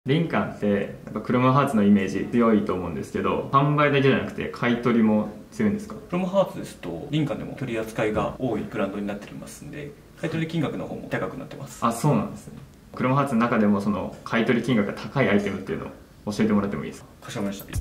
リンカンってやっぱクロムハーツのイメージ強いと思うんですけど、販売だけじゃなくて買い取りも強いんですか？ クロムハーツですとリンカンでも取り扱いが多いブランドになっていますんで、買い取り金額の方も高くなってます。 あ、そうなんですね。クロムハーツの中でもその買い取り金額が高いアイテムっていうのを教えてもらってもいいですか？ かしこまりました。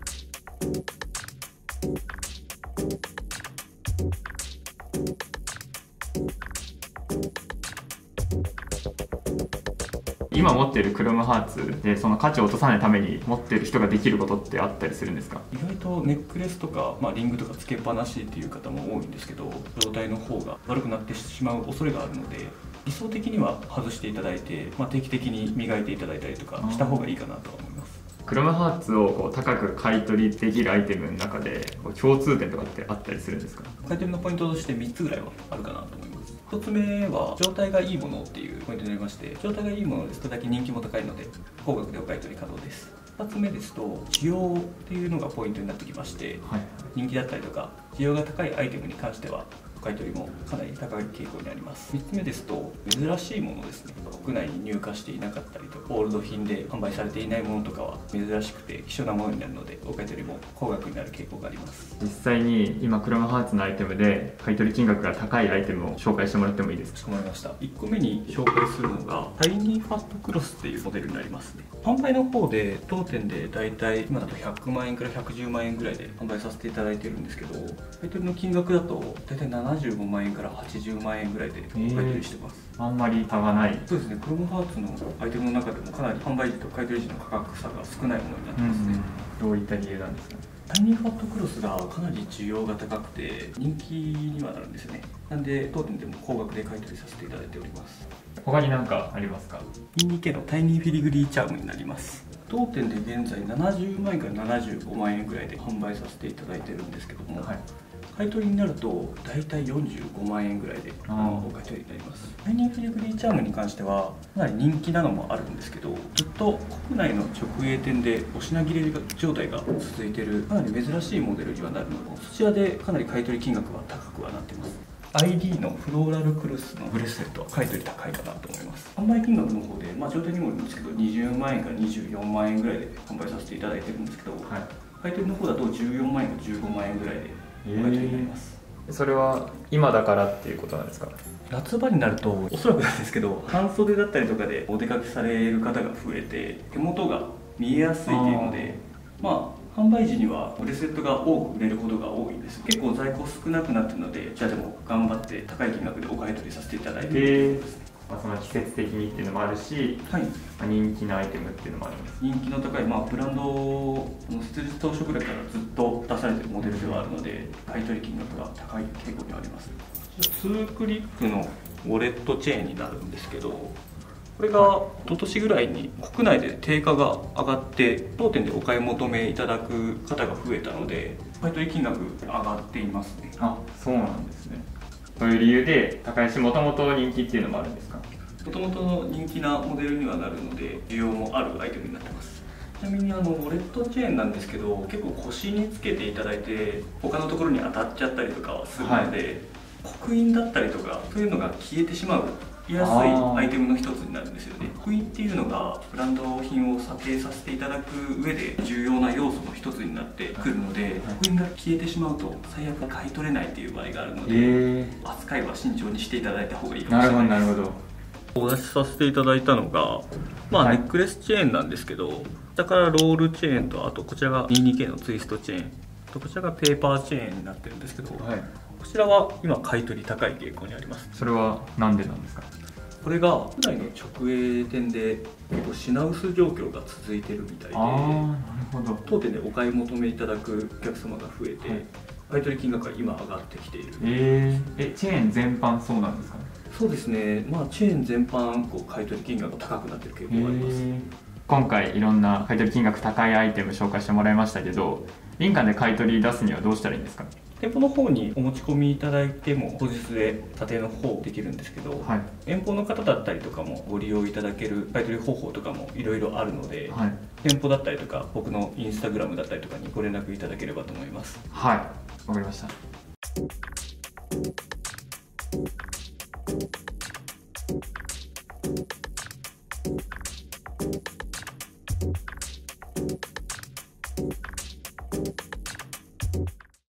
今持っているクロムハーツでその価値を落とさないために持っている人ができることってあったりするんですか？ 意外とネックレスとか、リングとかつけっぱなしっていう方も多いんですけど、状態の方が悪くなってしまう恐れがあるので、理想的には外していただいて、定期的に磨いていただいたりとかした方がいいかなとは思います。 クロムハーツを高く買い取りできるアイテムの中で共通点とかってあったりするんですか？ 買い取りのポイントとして3つぐらいはあるかなと思います。1つ目は状態がいいものっていうポイントになりまして、状態がいいものですとだけ人気も高いので高額でお買い取り可能です。2つ目ですと需要っていうのがポイントになってきまして、人気だったりとか需要が高いアイテムに関してはお買い取りもかなり高い傾向にあります。3つ目ですと珍しいものですね。国内に入荷していなかったりとかオールド品で販売されていないものとかは珍しくて希少なものになるので、お買い取りも高額になる傾向があります。 実際に今クロムハーツのアイテムで買い取り金額が高いアイテムを紹介してもらってもいいですか？ かしこまりました。1個目に紹介するのがタイニーファットクロスっていうモデルになりますね。販売の方で当店でだいたい今だと100万円から110万円ぐらいで販売させていただいてるんですけど、買い取りの金額だとだいたい75万円から80万円ぐらいでお買い取りしてます。 あんまり差がない。 そうですね。クロムハーツのアイテムの中でもかなり販売時と買い取り時の価格差が少ないものになってますね。 どういった理由なんですか？ タイニーファットクロスがかなり需要が高くて人気にはなるんですよね。なんで当店でも高額で買い取りさせていただいております。 他に何かありますか 2K のタイニーフィリグリーチャームになります。当店で現在70万円から75万円ぐらいで販売させていただいてるんですけども、買い取りになると大体45万円ぐらいでお買い取りになります。タイニーフィリグリーチャームに関してはかなり人気なのもあるんですけど、ずっと国内の直営店でお品切れ状態が続いているかなり珍しいモデルにはなるので、そちらでかなり買い取り金額は高くはなっています。ID のフローラルクルスのブレスレットは買い取り高いかなと思います。販売金額の方で、状態にもよるんですけど20万円から24万円ぐらいで販売させていただいてるんですけど、買い取りの方だと14万円から15万円ぐらいでお買い取りになります。 それは今だからっていうことなんですか？ 夏場になるとおそらくなんですけど半袖だったりとかでお出かけされる方が増えて手元が見えやすいっていうので、販売時にはブレスレットが多く売れることが多いんです。結構在庫少なくなってるので、じゃあでも頑張って高い金額でお買い取りさせていただいているということですね。 その季節的にっていうのもあるし、人気のアイテムっていうのもあるんです。 人気の高い、ブランドの設立当初くらいからずっと出されているモデルではあるので、買い取り金額が高い傾向にはあります。ツークリップのウォレットチェーンになるんですけど、これが一昨年ぐらいに国内で定価が上がって当店でお買い求めいただく方が増えたので、買い取り金額上がっていますね。 あ、そうなんですね。そういう理由で高いし、もともと人気っていうのもあるんですか？ もともとの人気なモデルにはなるので需要もあるアイテムになってます。ちなみにウォレットチェーンなんですけど、結構腰につけていただいて他のところに当たっちゃったりとかはするので、刻印だったりとかそういうのが消えてしまう安いアイテムの一つになるんですよね。刻印っていうのがブランド品を査定させていただく上で重要な要素の一つになってくるので、刻印が消えてしまうと最悪買い取れないっていう場合があるので、扱いは慎重にしていただいた方がいいかもしれないです。 なるほど。 お出しさせていただいたのが、ネックレスチェーンなんですけど、下からロールチェーンと、あとこちらが 22K のツイストチェーンと、こちらがペーパーチェーンになってるんですけど、こちらは今買い取り高い傾向にあります。 それは何でなんですか？ これが国内の直営店で結構品薄状況が続いてるみたいで、当店でお買い求めいただくお客様が増えて、買い取り金額が今上がってきている。 チェーン全般そうなんですかね？ そうですね。チェーン全般買い取り金額が高くなってる傾向があります。 今回いろんな買い取り金額高いアイテム紹介してもらいましたけど、リンカンで買い取り出すにはどうしたらいいんですか？ 店舗の方にお持ち込みいただいても当日で査定の方できるんですけど、遠方の方だったりとかもご利用いただける買い取り方法とかもいろいろあるので、店舗だったりとか僕のインスタグラムだったりとかにご連絡いただければと思います。 はい、わかりました。